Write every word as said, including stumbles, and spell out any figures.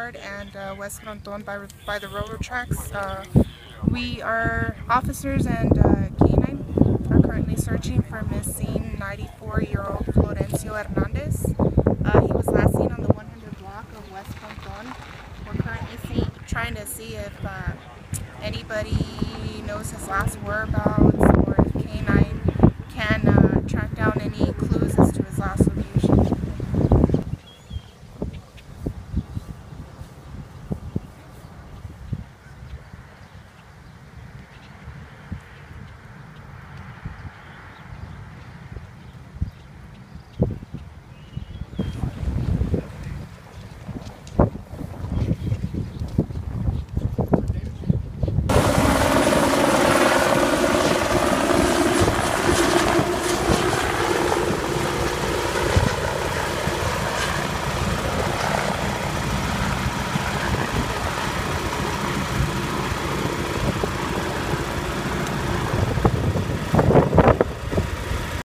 Boulevard and uh, West Fronton by, by the railroad tracks. Uh, we are officers and uh, canine are currently searching for missing ninety-four-year-old Florencio Hernandez. Uh, he was last seen on the one hundred block of West Fronton. We're currently see, trying to see if uh, anybody knows his last whereabouts.